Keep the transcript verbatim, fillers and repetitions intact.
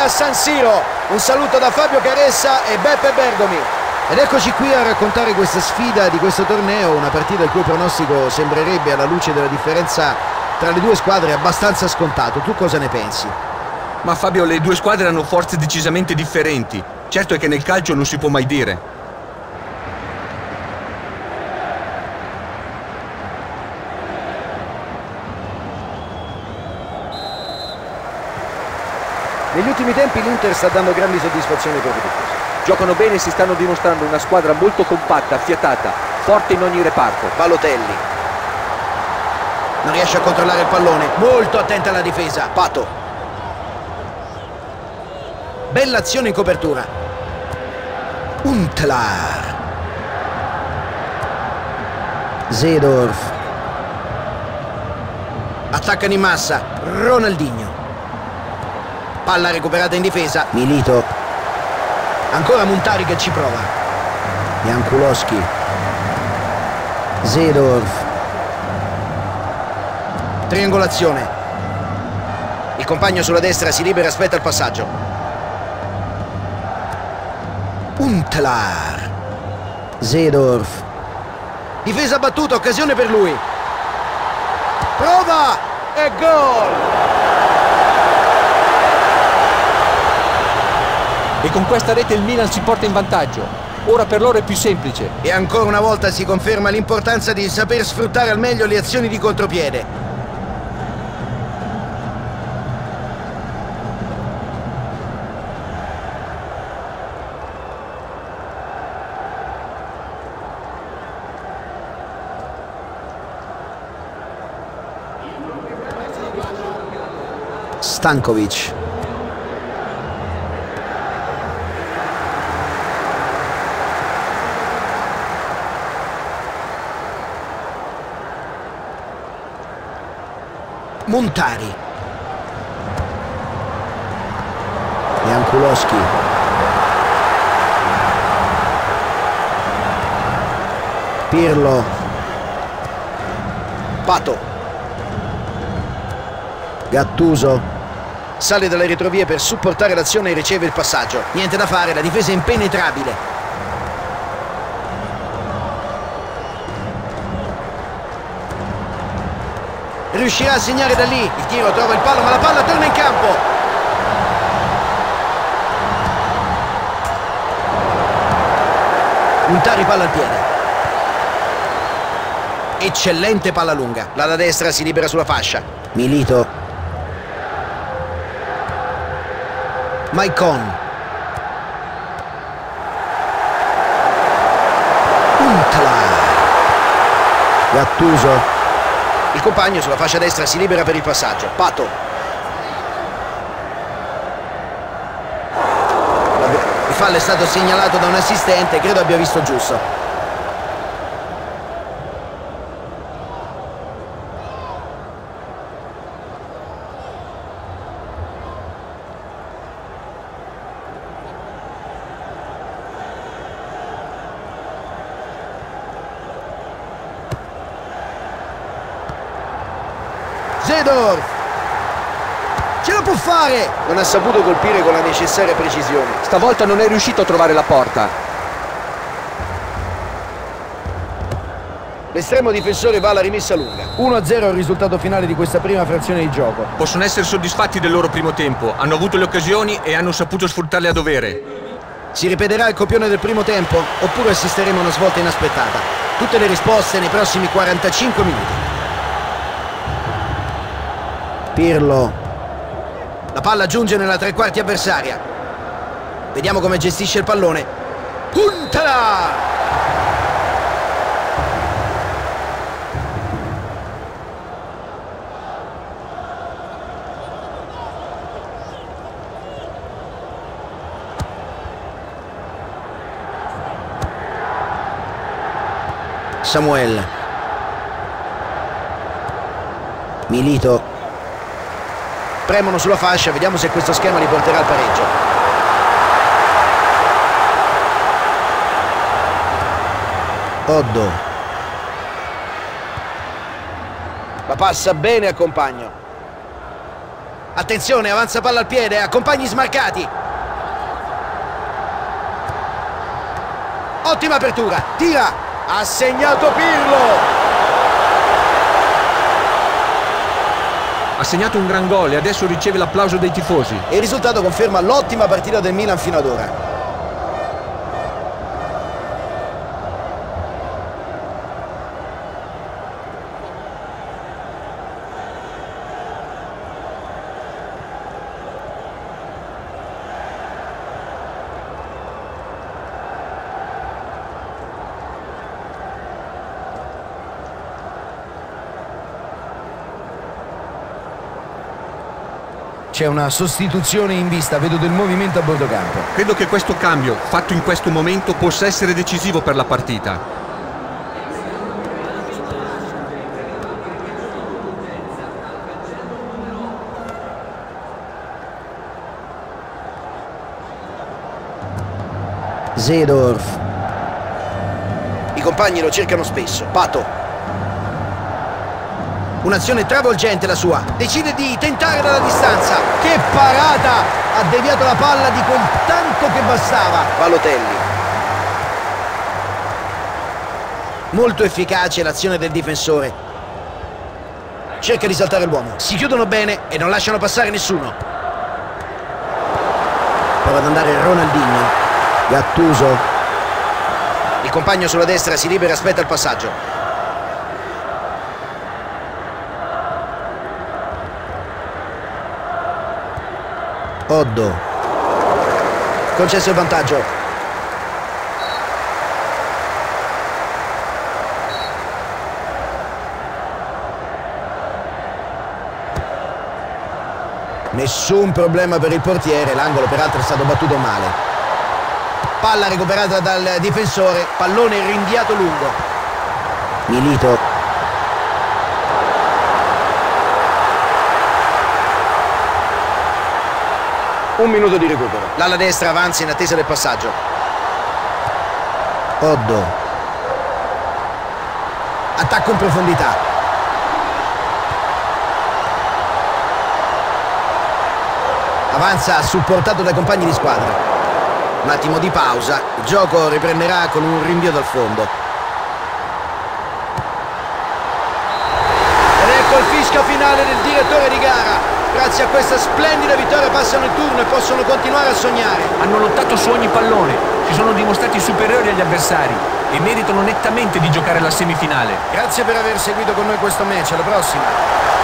da San Siro. Un saluto da Fabio Caressa e Beppe Bergomi. Ed eccoci qui a raccontare questa sfida di questo torneo, una partita il cui pronostico sembrerebbe, alla luce della differenza tra le due squadre, abbastanza scontato. Tu cosa ne pensi? Ma Fabio, le due squadre hanno forze decisamente differenti. Certo è che nel calcio non si può mai dire. Negli ultimi tempi l'Inter sta dando grandi soddisfazioni ai propri tifosi. Giocano bene e si stanno dimostrando una squadra molto compatta, affiatata, forte in ogni reparto. Balotelli non riesce a controllare il pallone, molto attenta alla difesa. Pato, bella azione in copertura. Huntelaar, Seedorf, attaccano in massa. Ronaldinho, palla recuperata in difesa. Milito, ancora Muntari che ci prova. Jankulowski, Seedorf, triangolazione. Il compagno sulla destra si libera e aspetta il passaggio. Huntelaar, Seedorf, difesa battuta, occasione per lui. Prova e gol! E con questa rete il Milan si porta in vantaggio. Ora per loro è più semplice. E ancora una volta si conferma l'importanza di saper sfruttare al meglio le azioni di contropiede. Stankovic, Montari, Jankulowski, Pirlo, Pato, Gattuso, sale dalle retrovie per supportare l'azione e riceve il passaggio. Niente da fare, la difesa è impenetrabile. Riuscirà a segnare da lì. Il tiro trova il palo, ma la palla torna in campo. Muntari, palla al piede. Eccellente palla lunga. L'ala destra si libera sulla fascia. Milito, Maicon, Huntelaar, Gattuso. Il compagno sulla fascia destra si libera per il passaggio. Pato, il fallo è stato segnalato da un assistente, credo abbia visto giusto. Seedorf, ce la può fare! Non ha saputo colpire con la necessaria precisione. Stavolta non è riuscito a trovare la porta. L'estremo difensore va alla rimessa lunga. uno a zero è il risultato finale di questa prima frazione di gioco. Possono essere soddisfatti del loro primo tempo. Hanno avuto le occasioni e hanno saputo sfruttarle a dovere. Si ripeterà il copione del primo tempo oppure assisteremo a una svolta inaspettata? Tutte le risposte nei prossimi quarantacinque minuti. Pirlo, la palla giunge nella tre quarti avversaria. Vediamo come gestisce il pallone. Huntelaar, Samuel, Milito. Premono sulla fascia, vediamo se questo schema li porterà al pareggio. Oddo, la passa bene al compagno. Attenzione, avanza palla al piede, ha compagni smarcati. Ottima apertura, tira, ha segnato Pirlo. Ha segnato un gran gol e adesso riceve l'applauso dei tifosi. E il risultato conferma l'ottima partita del Milan fino ad ora. C'è una sostituzione in vista, vedo del movimento a bordo campo. Credo che questo cambio, fatto in questo momento, possa essere decisivo per la partita. Seedorf. I compagni lo cercano spesso. Pato. Un'azione travolgente la sua. Decide di tentare dalla distanza. Che parata! Ha deviato la palla di quel tanto che bastava. Balotelli. Molto efficace l'azione del difensore. Cerca di saltare l'uomo. Si chiudono bene e non lasciano passare nessuno. Prova ad andare Ronaldinho. Gattuso. Il compagno sulla destra si libera e aspetta il passaggio. Oddo. Concesso il vantaggio. Nessun problema per il portiere, l'angolo peraltro è stato battuto male. Palla recuperata dal difensore, pallone rinviato lungo. Milito. Un minuto di recupero. L'ala destra avanza in attesa del passaggio. Oddo. Attacco in profondità. Avanza supportato dai compagni di squadra. Un attimo di pausa. Il gioco riprenderà con un rinvio dal fondo. Ed ecco il fischio finale del direttore di gara. Grazie a questa splendida vittoria passano il turno e possono continuare a sognare. Hanno lottato su ogni pallone, si sono dimostrati superiori agli avversari e meritano nettamente di giocare la semifinale. Grazie per aver seguito con noi questo match, alla prossima.